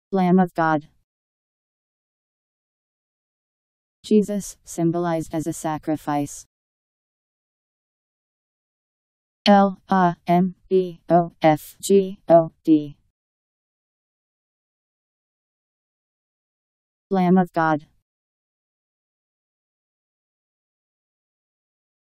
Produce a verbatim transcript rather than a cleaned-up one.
Lamb of God. Jesus, symbolized as a sacrifice. L A M B O F G O D. Lamb of God.